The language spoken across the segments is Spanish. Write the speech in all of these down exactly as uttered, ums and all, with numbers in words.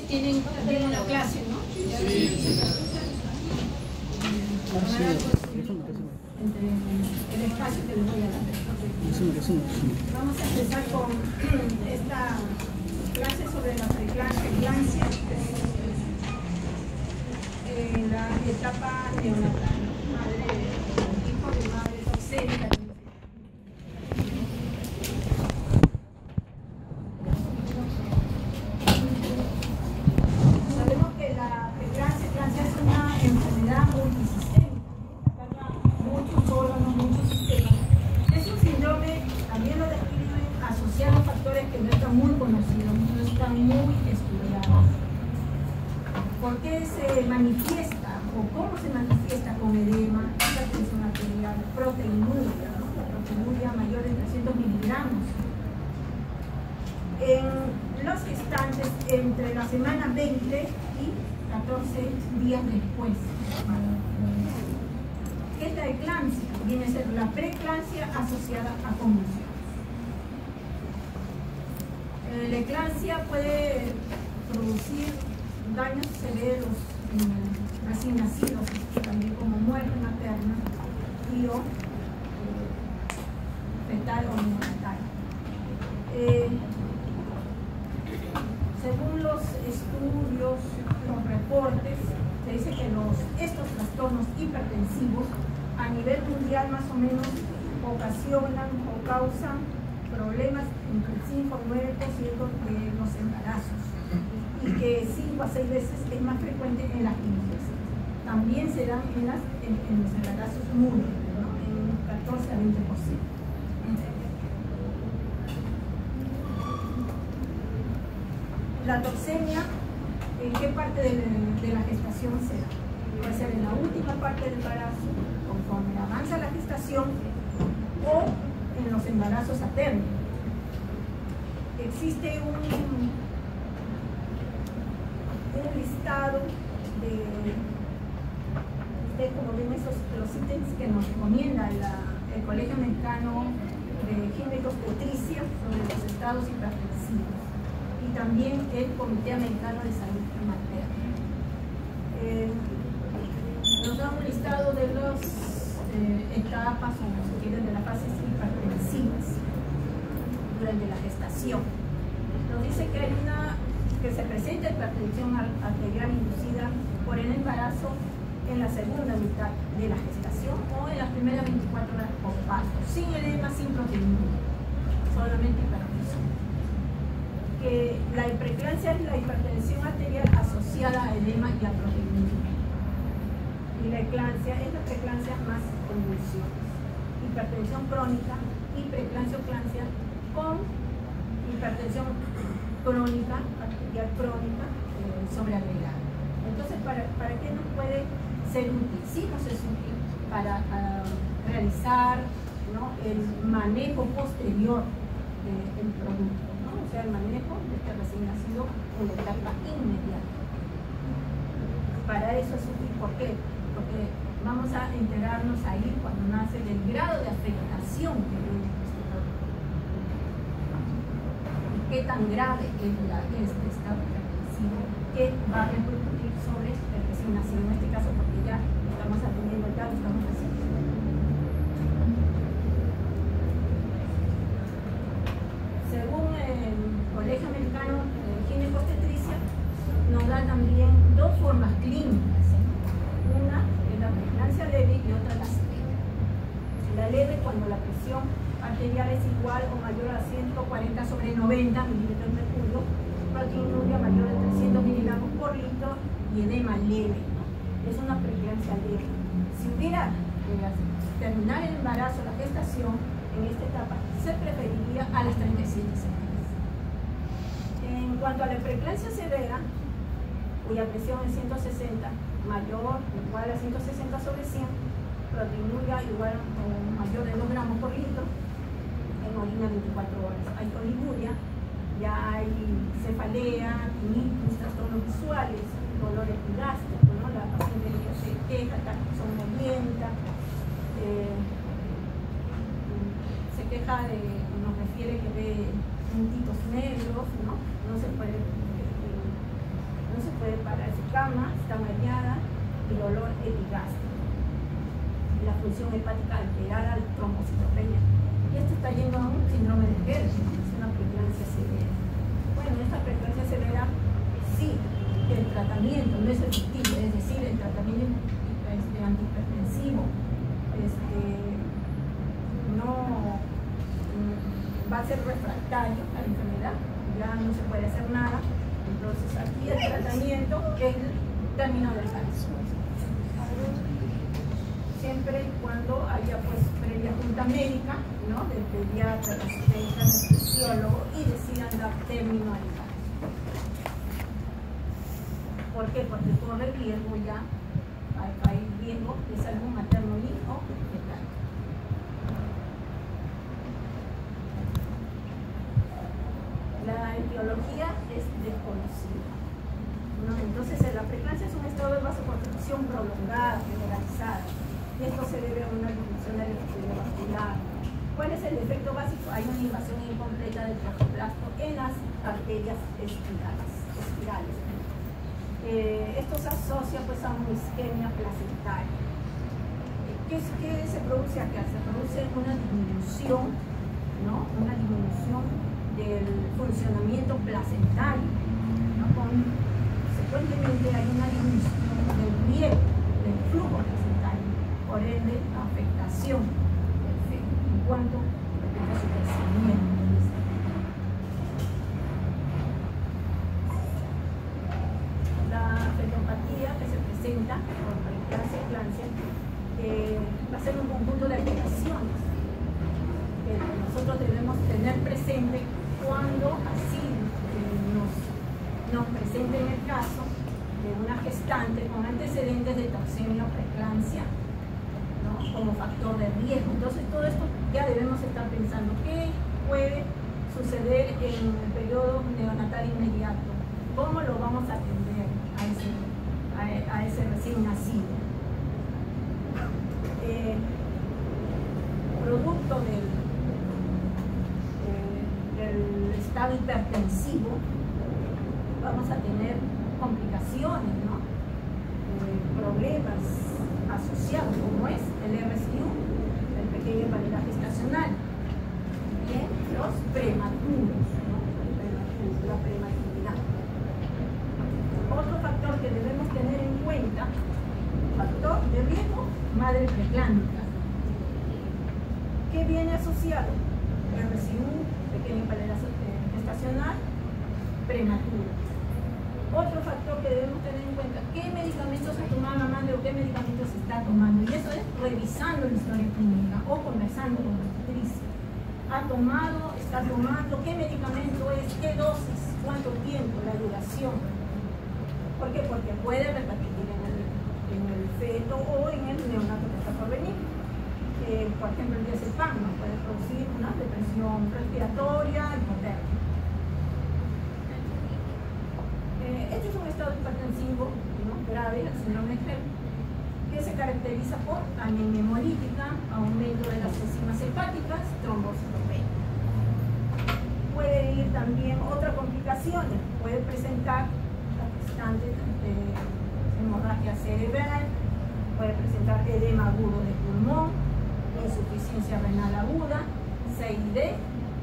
tienen, tienen la clase, ¿no? Sí. Entre el espacio que les voy a dar. Vamos a empezar con esta clase sobre la preeclampsia en la etapa neonatal, madre, hijo de madre toxémica. Sabemos que la preeclampsia es una enfermedad multisistémica, ataca muchos órganos, muchos sistemas. Es un síndrome, también lo describen asociado a factores que no están muy conocidos, no están muy estudiados. ¿Por qué se manifiesta o cómo se manifiesta con edema, hipertensión arterial, proteinuria, ¿no? La proteinuria mayor de trescientos miligramos? En los gestantes entre la semana veinte y catorce días después. ¿Qué es la eclampsia? Viene a ser la preeclampsia asociada a convulsiones. Eh, la eclampsia puede producir daños severos en recién nacidos, también como muerte materna y o eh, fetal o neonatal. Eh, según los estudios, los reportes, se dice que los, estos trastornos hipertensivos a nivel mundial más o menos ocasionan o causan problemas entre el cinco y nueve por ciento de los embarazos, y que cinco a seis veces es más frecuente en las niñas. También se dan en, las, en, en los embarazos múltiples, ¿no? En catorce a veinte por ciento. La toxemia, ¿en qué parte de, de la gestación se da? Puede ser en la última parte del embarazo, conforme avanza la gestación, o en los embarazos a término. Existe un, un listado de, de como ven, esos, los ítems que nos recomienda la, el Colegio Americano de Ginecobstetricia sobre los estados hipertensivos, y también el Comité Americano de Salud Materna. Eh, nos da un listado de las eh, etapas o si quieren de las fases hipertensivas durante la gestación. Nos dice que hay una que se presenta hipertensión arterial inducida por el embarazo en la segunda mitad de la gestación o en las primeras veinticuatro horas postparto, sin edema, sin proteinuria, solamente hipertensión. Que la preeclampsia es la hipertensión arterial asociada a edema y a proteinuria. Y la eclampsia es la preeclampsia más convulsiones. Hipertensión crónica y preeclampsia con hipertensión crónica, arterial crónica, eh, sobreagregada. Entonces, ¿para, ¿para qué nos puede ser útil? Sí nos es útil para uh, realizar, ¿no?, el manejo posterior del producto. O sea, el manejo de este recién nacido en la etapa inmediata. Para eso es útil, ¿por qué? Porque vamos a enterarnos ahí cuando nace del grado de afectación que tiene este producto. Qué tan grave es la, este estado hipertensivo que va a repercutir sobre el recién nacido, en este caso porque ya estamos atendiendo, ya lo estamos haciendo. Según el Colegio Americano de Ginecobstetricia, nos da también dos formas clínicas, ¿sí? Una es la preeclampsia leve y otra la severa. La leve, cuando la presión arterial es igual o mayor a ciento cuarenta sobre noventa mililitros de mercurio, proteinuria mayor de trescientos miligramos por litro y edema leve, ¿no? Es una preeclampsia leve. Si hubiera eh, terminar el embarazo, la gestación, en esta etapa, se preferiría a las treinta y siete semanas. En cuanto a la preeclampsia severa, cuya presión es ciento sesenta, mayor o igual a ciento sesenta sobre cien, proteinuria igual o mayor de dos gramos por litro, en orina veinticuatro horas. Hay oliguria, ya hay cefalea, tinnitus, trastornos visuales, dolores gástricos, ¿no? La paciente que se queja, somnolienta, eh, se queja de, nos refiere que ve puntitos negros, ¿no? No se puede eh, puede parar su cama, está mareada y dolor epigástrico. La función hepática alterada al trombocitopenia. Y esto está yendo a un síndrome de Gerd, es una preeclampsia severa. Bueno, esta preeclampsia severa, sí, el tratamiento no es efectivo, es decir, el tratamiento este, antihipertensivo este, no va a ser refractario a la enfermedad, ya no se puede hacer nada. Entonces aquí el tratamiento es el término del cáncer. Siempre y cuando haya pues previa junta médica, ¿no?, del pediatra, del anestesiólogo, y decidan dar término al cáncer. ¿Por qué? Porque corre riesgo ya, hay riesgo de salud materno y o fetal. La etiología es desconocida, ¿no? Entonces la preeclampsia es un estado de vasoconstricción prolongada, generalizada, y esto se debe a una disminución del equilibrio vascular. ¿Cuál es el efecto básico? Hay una invasión incompleta del trafoplasto en las arterias espirales. espirales. Eh, esto se asocia pues a una isquemia placentaria. ¿Qué, ¿Qué se produce acá? Se produce una disminución, ¿no?, una disminución del funcionamiento placentario, ¿no? Consecuentemente hay una disminución del riego, del flujo placentario, por ende afectación del feto en cuanto a su crecimiento. La fetopatía que se presenta por preeclampsia y eclampsia eh, va a ser un conjunto de alteraciones que nosotros debemos tener presente cuando así eh, nos, nos presenten el caso de una gestante con antecedentes de toxemia o preeclampsia, ¿no?, como factor de riesgo. Entonces todo esto ya debemos estar pensando qué puede suceder en el periodo neonatal inmediato, cómo lo vamos a atender a ese, a, a ese recién nacido. Eh, producto del el estado hipertensivo, vamos a tener complicaciones, ¿no?, eh, problemas asociados, como es el R S I U, el pequeño invalidez gestacional, y los prematuros, ¿no?, la prematuridad. Otro factor que debemos tener en cuenta, factor de riesgo, madre preeclámpica. ¿Qué viene asociado? R S I U, pequeño invalidez gestacional, prematuro. Otro factor que debemos tener en cuenta, ¿qué medicamentos ha tomado la madre o qué medicamentos está tomando? Y eso es revisando la historia clínica o conversando con la obstetricia. ¿Ha tomado? ¿Está tomando? ¿Qué medicamento es? ¿Qué dosis? ¿Cuánto tiempo? La duración. ¿Por qué? Porque puede repercutir en el, en el feto o en el neonato que está por venir. Eh, por ejemplo, el diazepam puede producir una depresión respiratoria hipotérmica. Eh, este es un estado hipertensivo, ¿no?, grave, el síndrome de Gerd, que se caracteriza por anemia hemolítica, aumento de las enzimas hepáticas, trombocitopenia. Puede ir también otras complicaciones, puede presentar la gestante de hemorragia cerebral, puede presentar edema agudo de pulmón, insuficiencia renal aguda, C I D.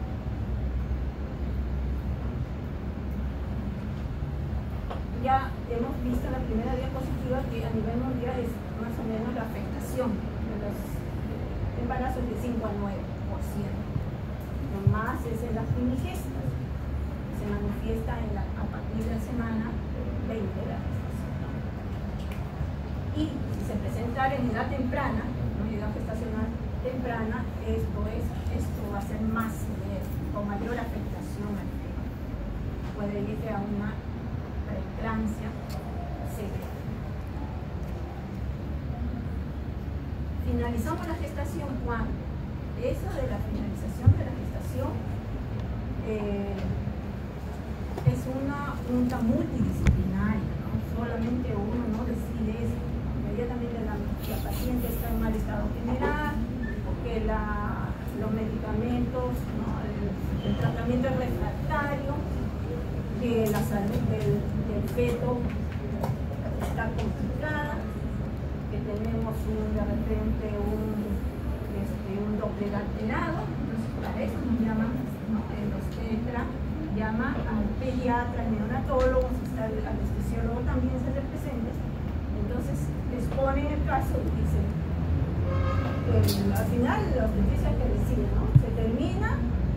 Ya hemos visto en la primera diapositiva que a nivel mundial es más o menos la afectación de los embarazos de cinco a nueve por ciento. Lo más es en las primigestas, que se manifiesta en la, a partir de la semana veinte de la gestación. Y si se presentara en edad temprana, ¿no?, edad gestacional temprana, esto, es, esto va a ser más severo, con mayor afectación al feto. Puede ir a una preeclampsia severa. Finalizamos la gestación cuando eso de la finalización de la gestación eh, es una junta multidisciplinaria, ¿no? Solamente uno no decide eso. Inmediatamente la, la paciente está en mal estado general, que la, los medicamentos, ¿no?, el, el tratamiento es refractario, que la salud del, del feto un, de repente un, este, un doble alterado. Entonces para eso nos llaman, ¿no? Los tetra llama al pediatra, al neonatólogo, si está el anestesiólogo también se representa. Entonces exponen el caso y dicen que al final la obstetricia que decide, ¿no? Se termina,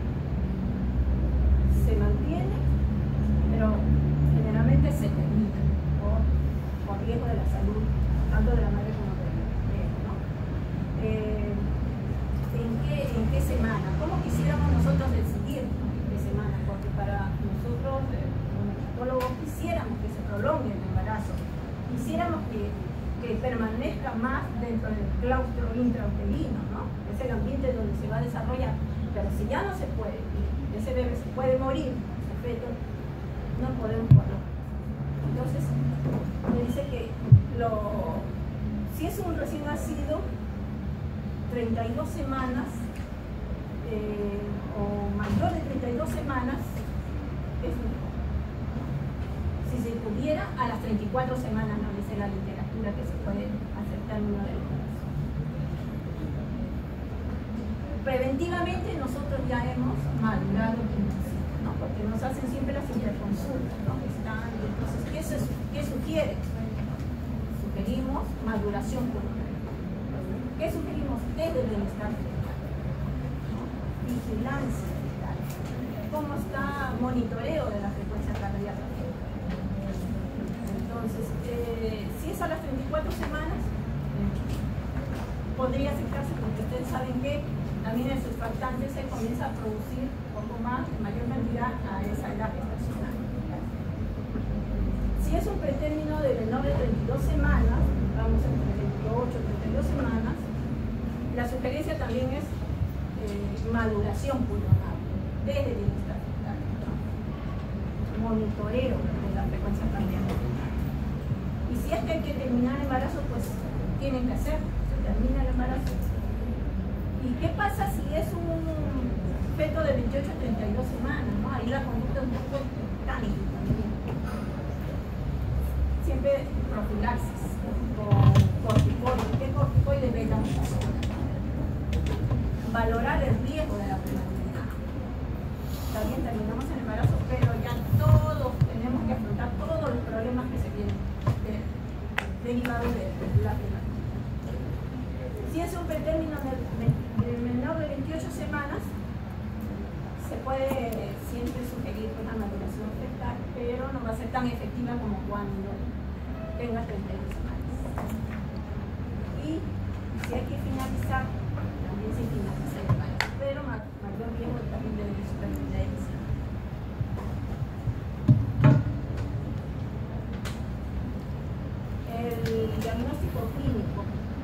se mantiene, pero generalmente se termina por, por riesgo de la salud, tanto de la madre como del bebé, ¿no? Eh, ¿en, qué, ¿En qué semana? ¿Cómo quisiéramos nosotros decidir, ¿no? ¿En qué semana? Porque para nosotros, eh, como neonatólogos, quisiéramos que se prolongue el embarazo, quisiéramos que, que permanezca más dentro del claustro intrauterino, ¿no? Es el ambiente donde se va a desarrollar, pero si ya no se puede, ese bebé se puede morir, ese feto, no podemos prolongar. Entonces, me dice que lo, si es un recién nacido, treinta y dos semanas eh, o mayor de treinta y dos semanas es mejor. Si se pudiera, a las treinta y cuatro semanas, no dice la literatura que se puede hacer término del embarazo. Preventivamente nosotros ya hemos madurado el nacido, ¿no? Porque nos hacen siempre las interconsultas, ¿no? Están, entonces, ¿qué, se, ¿qué sugiere? Sugerimos maduración pulmonar. ¿Qué sugerimos? Desde el bienestar fetal, ¿no? Vigilancia fetal. ¿Cómo está monitoreo de la frecuencia cardíaca? Entonces, eh, si es a las treinta y cuatro semanas, eh, podría aceptarse porque ustedes saben que también el surfactante se comienza a producir un poco más, en mayor cantidad, a esa edad gestacional. Si es un pretérmino de menor de treinta y dos semanas, vamos entre veintiocho y treinta y dos semanas, la sugerencia también es eh, maduración pulmonar, desde el bienestar fetal, ¿no? Monitoreo de la frecuencia cardíaca. Y si es que hay que terminar el embarazo, pues tienen que hacer, se termina el embarazo. ¿Y qué pasa si es un feto de veintiocho a treinta y dos semanas, ¿no? Ahí la conducta es un poco mecánica también. Siempre profilaxis con corticoides. ¿Qué corticoide beta? Valorar el riesgo de la prematuridad. También terminamos el embarazo, pero ya todos tenemos que afrontar todos los problemas que se vienen derivados de la prematuridad. Si es un pretérmino de, de, de menor de veintiocho semanas, se puede siempre sugerir una maduración fetal, pero no va a ser tan efectiva como cuando tenga treinta y dos semanas. Y si hay que finalizar, también se finaliza el embarazo, pero mayor riesgo también de supervivencia. El diagnóstico clínico.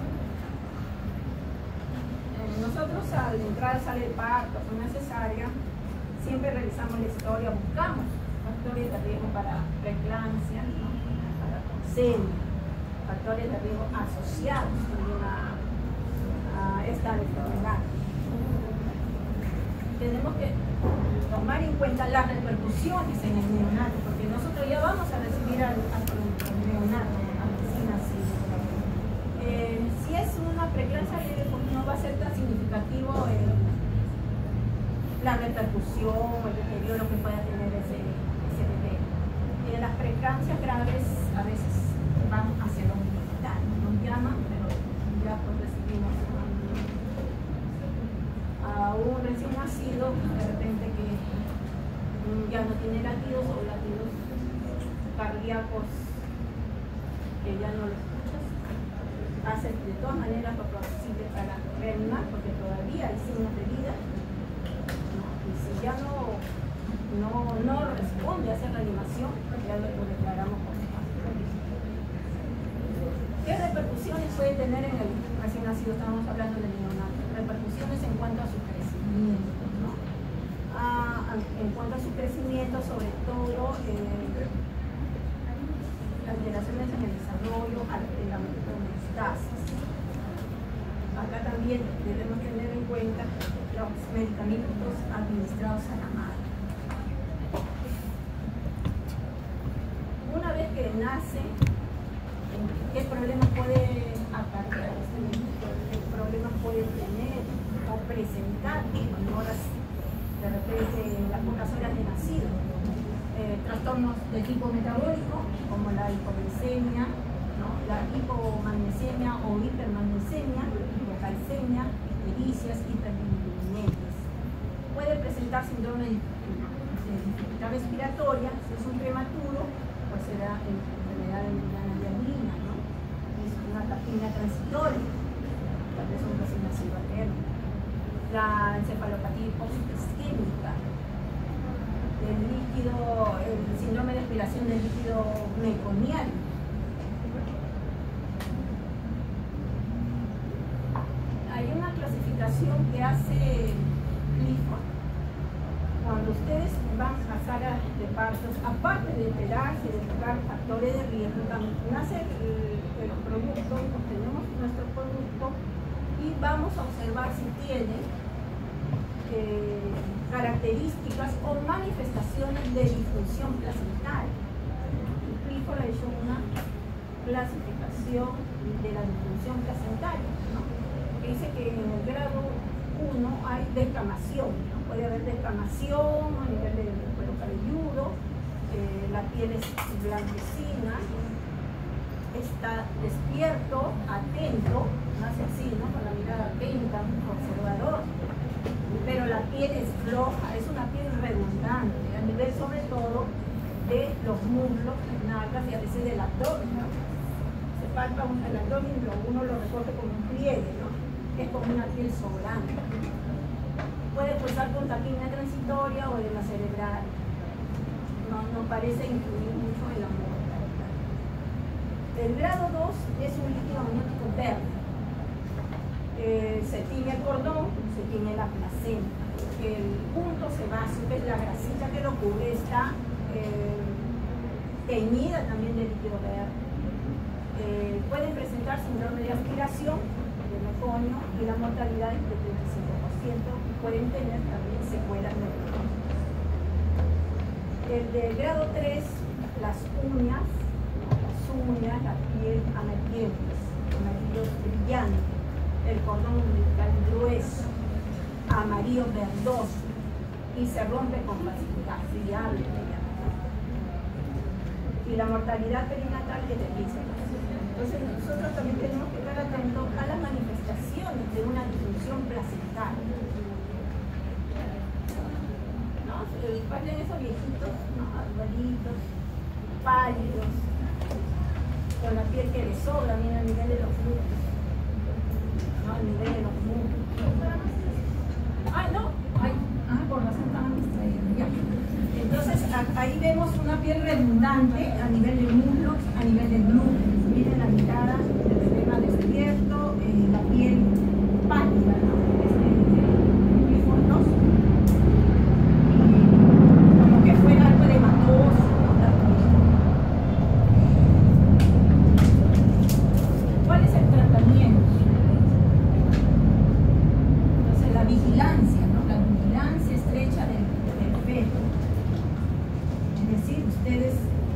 Nosotros al entrar a sala de parto, con una cesárea, siempre revisamos la historia, buscamos factores de riesgo para preeclampsia, ¿no? Para leucemia, factores de riesgo asociados también a, a esta enfermedad. Tenemos que tomar en cuenta las repercusiones en el neonato, porque nosotros ya vamos a recibir al, al neonato, al recién nacido. Eh, si es una preeclampsia leve, pues no va a ser tan significativo el, la repercusión, el deterioro que pueda tener ese, ese bebé. Eh, las preeclampsias graves a veces van hacia lo militar, nos llaman, pero ya pues recibimos a un recién nacido, de repente que ya no tiene latidos o latidos cardíacos que ya no los escuchas. Hace de todas maneras lo posible para reanimar porque todavía hay signos de vida, ¿no? Y si ya no, no, no responde a hacer reanimación, ya lo, lo declaramos como muerte. ¿Qué repercusiones puede tener en el recién nacido? Estamos hablando del neonato. Repercusiones en cuanto a su crecimiento, ¿no? Ah, en cuanto a su crecimiento, sobre todo eh, alteraciones en el desarrollo, la metastasis. Acá también debemos tener en cuenta los medicamentos administrados a la madre. Una vez que nace, ¿qué problemas puede a cargar este el problema puede tener o presentar en horas, de repente en las pocas horas de nacido, eh, trastornos de tipo metabólico como la hipoglicemia, ¿no? La hipomagnesemia o hipermagnesemia, hipocalcemia, ictericias, hiperbilirubinemia. Puede presentar síndrome de dificultad respiratoria, si es un prematuro, pues será enfermedad de membrana diagrina, ¿no? Es una taquimia transitoria, tal vez un recién nacido materno. La encefalopatía hipóxico-isquémica, el líquido, el síndrome de aspiración del líquido meconial. Hay una clasificación que hace Clifford. Cuando ustedes van a salas de partos, aparte de enterarse, de buscar factores de riesgo, también nace el, el producto, obtenemos nuestro producto y vamos a observar si tiene eh, características o manifestaciones de disfunción placentaria. Clifford ha hecho una clasificación de la disfunción placentaria, ¿no? Que dice que en el grado uno hay descamación, ¿no? Puede haber descamación a nivel del cuero cabelludo, eh, la piel es blanquecina, está despierto, atento, nace así, ¿no? Con la mirada atenta, observador, pero la piel es floja, es una piel redundante, a nivel sobre todo de los muslos, las nalgas y a veces del abdomen, ¿no? Se palpa el abdomen y uno lo recoge como un pliegue, ¿no? Es como una piel sobrante. Puede cursar con taquimia transitoria o edema cerebral. No, no parece influir mucho en la mortalidad. El grado dos es un líquido amniótico verde. Eh, se tiñe el cordón, se tiñe la placenta. El punto sebáceo, que es la grasita que lo cubre, está eh, teñida también de líquido verde. Eh, pueden presentar síndrome de aspiración, de meconio, y la mortalidad es de treinta y cinco por ciento. Pueden tener también secuelas neurológicas. El de grado tres, las uñas, las uñas, la piel amarillenta, amarillo brillante, el cordón umbilical grueso, amarillo verdoso y se rompe con facilidad, friable. Y la mortalidad perinatal es de quince por ciento. Entonces nosotros también tenemos que estar atentos a las manifestaciones de una disfunción placentaria. ¿No? Parecen esos viejitos, ¿no? Arbolitos, pálidos, con la piel que les sobra, mira, a nivel de los glúteos, ¿no? A nivel de los muslos. Ah, no, ay, ah, por razón estaban distraídos, ya. Entonces ahí vemos una piel redundante a nivel de muslos, a nivel de glúteos. Miren la mirada del edema despierto, eh, la piel pálida, ¿no? Muy fondos, y como que fuera algo de matoso, ¿no? ¿Cuál es el tratamiento? Entonces la vigilancia, ¿no? La vigilancia estrecha del, del feto. Es decir, ustedes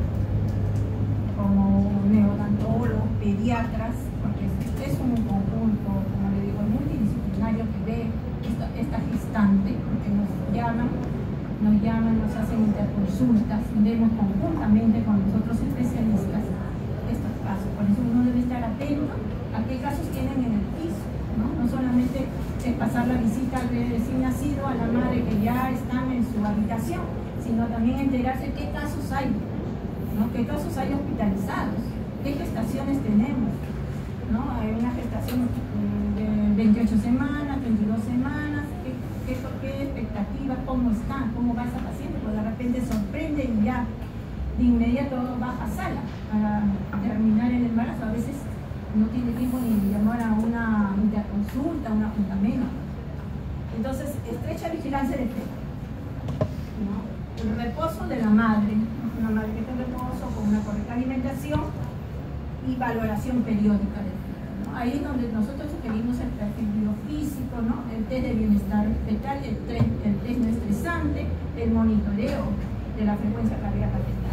como neonatólogos, pediatras, porque es un conjunto, como le digo, multidisciplinario que ve esta, esta gestante, porque nos llaman, nos llaman, nos hacen interconsultas y vemos conjuntamente con los otros especialistas estos casos. Por eso uno debe estar atento a qué casos tienen en el piso, ¿no? No solamente es pasar la visita al recién nacido, a la madre que ya están en su habitación, sino también enterarse qué casos hay, ¿no? ¿Qué casos hay hospitalizados? ¿Qué gestaciones tenemos? ¿No? Hay una gestación de veintiocho semanas, veintidós semanas, ¿qué, qué, qué expectativas? ¿Cómo está? ¿Cómo va esa paciente? Pues de repente sorprende y ya de inmediato baja a sala para terminar el embarazo. A veces no tiene tiempo ni de llamar a una interconsulta, a una junta médica. Entonces, estrecha vigilancia del feto, ¿no? El reposo de la madre, una madre que esté en reposo con una correcta alimentación y valoración periódica del feto, ¿no? Ahí es donde nosotros sugerimos el perfil biofísico, ¿no? El test de bienestar fetal, el test, el test no estresante, el monitoreo de la frecuencia cardíaca fetal.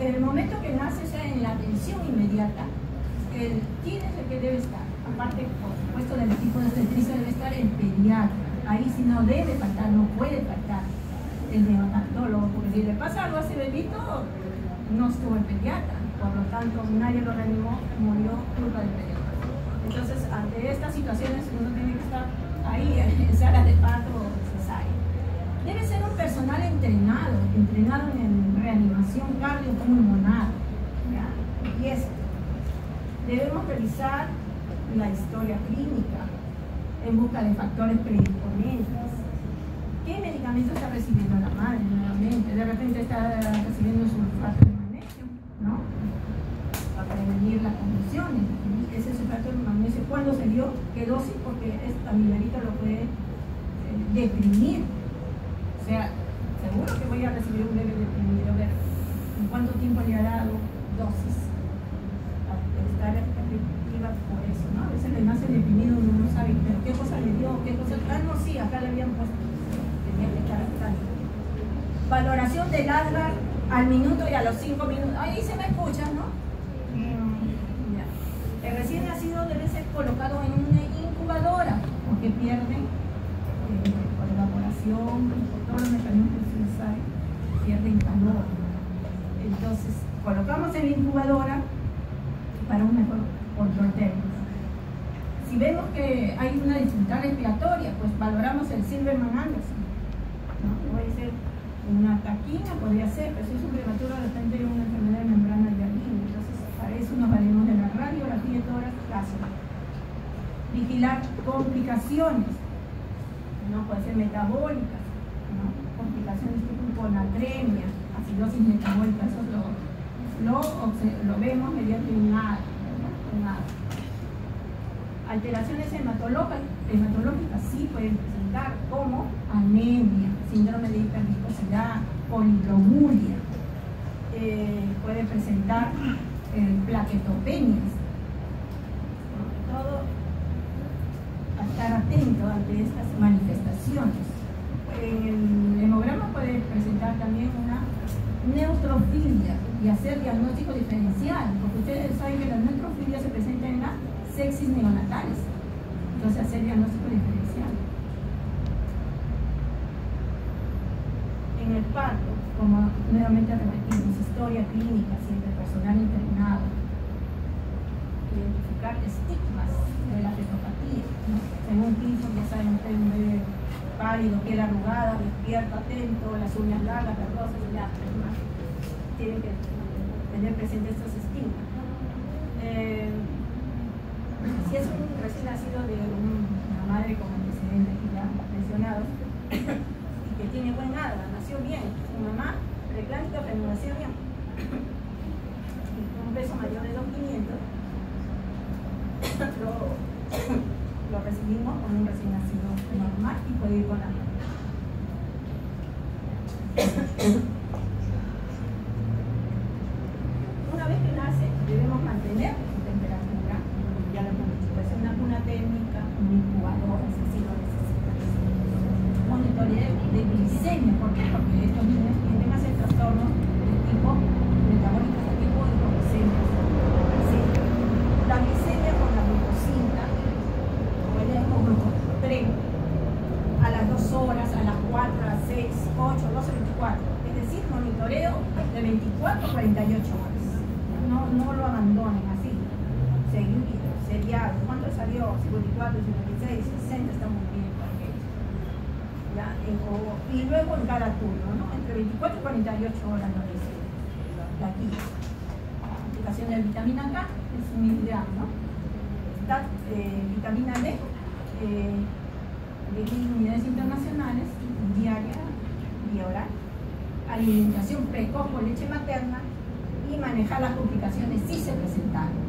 en el momento que nace, o sea, en la atención inmediata, el, ¿quién es el que debe estar? Aparte, por supuesto, del equipo de obstetricia debe estar el pediatra. Ahí sí no debe faltar, no puede faltar el neonatólogo, porque si le pasa algo a ese bebito, no estuvo el pediatra, por lo tanto nadie lo reanimó, murió culpa del pediatra. Entonces, ante estas situaciones uno tiene que estar ahí en sala de parto cesárea. Debe ser un personal entrenado, entrenado en reanimación cardiopulmonar. Y esto, debemos revisar la historia clínica en busca de factores predisponentes. ¿Qué medicamento está recibiendo la madre nuevamente? De repente está recibiendo sulfato de magnesio, ¿no? Para prevenir las convulsiones. Ese sulfato de magnesio, ¿cuándo se dio? ¿Qué dosis? Porque esta minerita lo puede eh, deprimir. O sea, seguro que voy a recibir un bebé deprimido. A ver, ¿en cuánto tiempo le ha dado dosis? Para estar efectiva por eso, ¿no? A veces le nace deprimido, uno no sabe, pero qué cosa le dio, qué cosa. Ah, no, sí, acá le habían puesto. Tenía que estar acá. Valoración del alga al minuto y a los cinco minutos. Ahí se me escucha, ¿no? Mm, ya. El recién nacido debe ser colocado en una incubadora, porque pierden eh, por evaporación, por todos los mecanismos que se sabe, pierden calor. Entonces, colocamos en la incubadora para un mejor control térmico. Si vemos que hay una dificultad respiratoria, pues valoramos el Silverman-Anderson, ¿no? Puede ser una taquina, podría ser, pero si es un prematuro de repente hay una enfermedad de membrana de Yarlin. Entonces, para eso nos valemos de la radiografía de tórax clásica. Vigilar complicaciones, no puede ser metabólicas, ¿no? Complicaciones tipo hiponatremia, acidosis metabólica, eso lo, lo, lo vemos mediante un A D, ¿no? Un A D. Alteraciones hematológicas, hematológicas sí pueden presentar, como anemia, síndrome de hiperviscosidad, polidromuria, eh, puede presentar eh, plaquetopenias, ¿no? Todo a estar atento ante estas manifestaciones. En el hemograma puede presentar también una neutrofilia y hacer diagnóstico diferencial, porque ustedes saben que la neutrofilia se presenta en la sepsis neonatales, entonces hacer diagnóstico diferencial. En el parto, como nuevamente repetimos, historia clínica, siempre personal entrenado, identificar estigmas de la fetopatía, ¿no? Según Pinson, ya saben ustedes, un bebé pálido, piel arrugada, despierto, atento, las uñas largas, verdosas, ya, ¿no? Tienen que tener presentes estos estigmas. Eh, si es un recién nacido de un, una madre con antecedentes ya mencionados y que tiene buen alga, nació bien, su mamá preclásica, pero nació bien, y con un peso mayor de dos mil quinientos, lo, lo recibimos con un recién nacido normal y puede ir con la mamá. Una vez que nace, debemos mantener su temperatura, ya lo hemos dicho, puede ser una cuna térmica, un incubador, si así lo necesitan. Monitoreo de glicemia, ¿por qué? Porque estos niños tienden a hacer trastornos de tipo metabólicos, de tipo hipoglicemia. La glicemia con la glucosina, o el glucotreno, a las dos horas, a las cuatro, a las seis, ocho, doce, veinticuatro. Es decir, monitoreo de veinticuatro a cuarenta y ocho horas. No, no lo abandonen así. Seguido, seriado. ¿Cuánto salió? cincuenta y cuatro, cincuenta y seis, sesenta, está muy bien. ¿Ya? Y luego en cada turno, ¿no? Entre veinticuatro y cuarenta y ocho horas lo dice. Aquí. Aplicación de vitamina K es un miligramo, ¿no? Está eh, vitamina D, eh, de mil unidades internacionales, diaria, vía oral. Alimentación precoz con leche materna y manejar las complicaciones si se presentaron.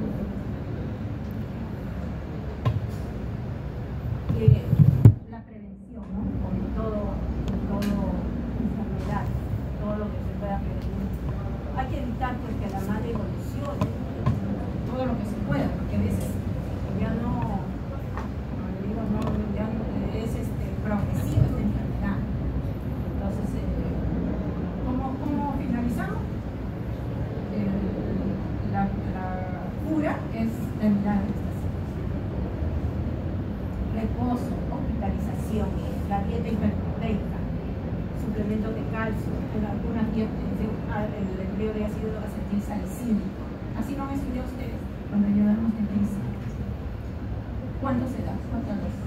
Eh, la prevención, ¿no? Con todo, todo enfermedad, todo lo que se pueda prevenir. Hay que evitar pues, que la madre evolucione, todo lo que se pueda, porque a veces ya no, como le digo, no, ya no, es este, progresiva esta enfermedad. Entonces, eh, ¿cómo, ¿cómo finalizamos? calcio, en algunas el empleo de ácido acetilsalicílico. Así lo han estudiado ustedes cuando ayudamos a utilizar. ¿Cuánto se da? ¿Cuántas veces?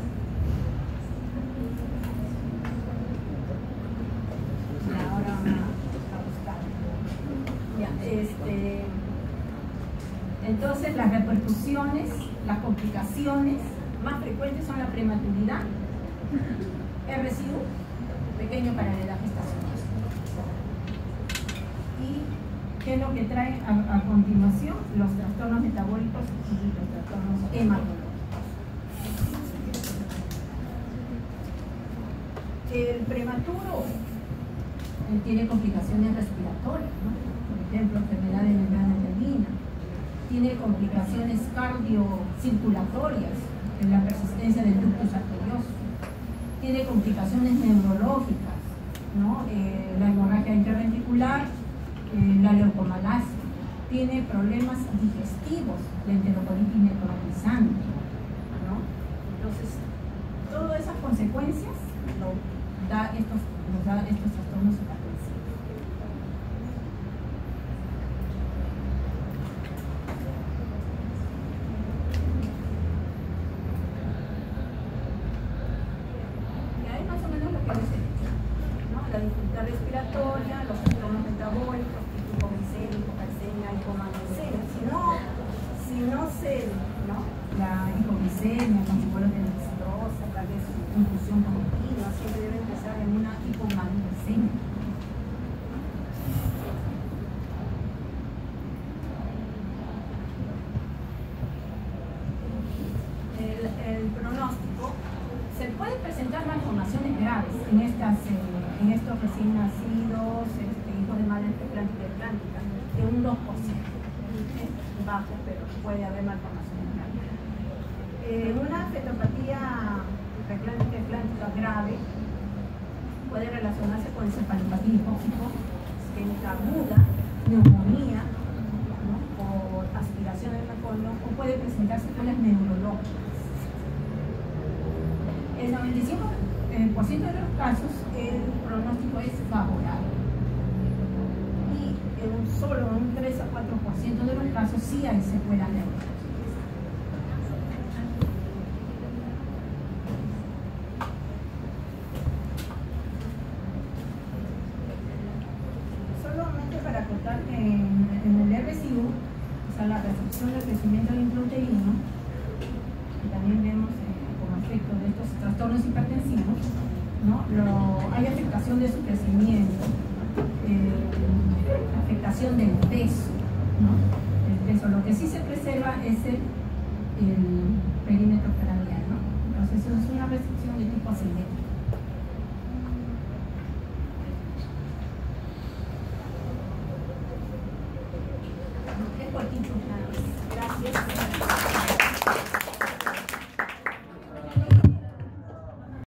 Ahora van a buscar. Ya, este, entonces las repercusiones, las complicaciones más frecuentes son la prematuridad, R S I U, pequeño para la edad gestacional. ¿Y qué es lo que trae a, a continuación? Los trastornos metabólicos y los trastornos hematológicos. El prematuro eh, tiene complicaciones respiratorias, ¿no? Por ejemplo, enfermedad de membrana uterina, tiene complicaciones cardiocirculatorias, en la persistencia del ductus arterioso, tiene complicaciones neurológicas, ¿no? Eh, la hemorragia intraventricular, eh, la leucomalacia, tiene problemas digestivos, la enterocolitis necrotizante, ¿no? Entonces, todas esas consecuencias lo da estos, nos da estos trastornos hipertensivos. Y ahí más o menos lo que les he dicho, ¿no? La dificultad respiratoria, los trastornos metabólicos, hipoglicemia, hipocalcemia, hipomagnesemia. Si no, si no se, ¿no? La hipoglicemia con suelo de dextrosa, tal vez infusión continua, siempre debe empezar en una hipomagnesemia. El, el pronóstico, se puede presentar malformaciones graves en, estas, eh, en estos recién nacidos, este, hijos de madre preeclántica y eclántica, de un dos por ciento. Es bajo, pero puede haber malformaciones graves. Eh, una fetopatía preeclántica y eclántica grave puede relacionarse con encefalopatía hipóxico, isquémica aguda, neumonía, ¿no? Por aspiración del colon, o puede presentarse secuelas neurológicas. El noventa y cinco por ciento de los casos el pronóstico es favorable y en un solo un tres a cuatro por ciento de los casos sí hay secuelas neurológicas. En, en el R S I U, o sea, la restricción del crecimiento intrauterino, que también vemos eh, como efecto de estos trastornos hipertensivos, ¿no? Lo, hay afectación de su crecimiento, eh, afectación del peso, ¿no? El peso, lo que sí se preserva es el, el perímetro craneal, ¿no? Entonces, eso es una restricción de tipo asimétrico.